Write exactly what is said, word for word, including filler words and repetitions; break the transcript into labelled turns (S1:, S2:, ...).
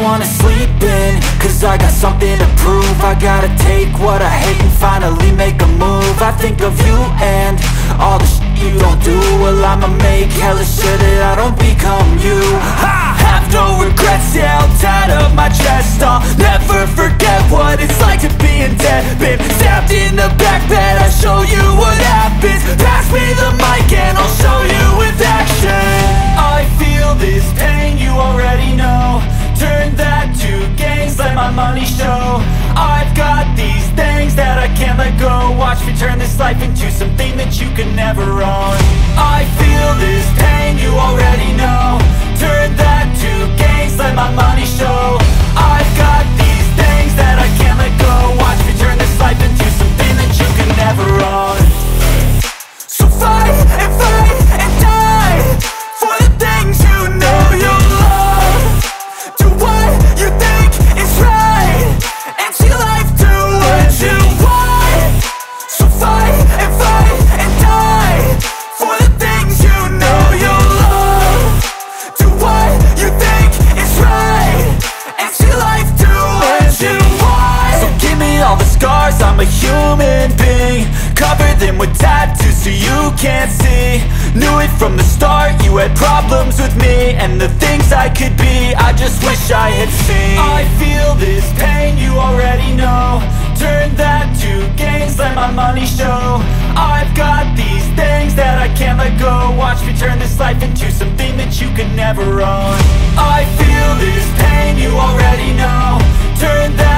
S1: wanna sleep in, cause I got something to prove. I gotta take what I hate and finally make a move. I think of you and all the shit you don't do. Well, I'ma make hella sure that I don't become you. I have no regrets, yeah, I'll tie up my chest. I'll never forget what it's like to be in debt. Been stabbed in the back bed, I'll show you what happens. Pass me the mic and I'll show you with action. I feel this pain, you already know. Turn that to gains, let my money show. I've got these things that I can't let go. Watch me turn this life into something that you can never own. I feel this pain, you already know. Turn that to gains, let my money show. I've got these things that I can't let go. Watch me turn this life into something that you can never own. So fight and fight and die for the things you know you love. Do what you think is right and see life do what you want. So fight and fight and die for the things you know you love. Do what you think is right and see life do what you want. So give me all the scars, I'm a human being. Cover them with tattoos so you can't see. Knew it from the start, you had problems with me and the things I could be, I just wish I had seen. I feel this pain, you already know. Turn that to gains, let my money show. I've got these things that I can't let go. Watch me turn this life into something that you can never own. I feel this pain, you already know. Turn that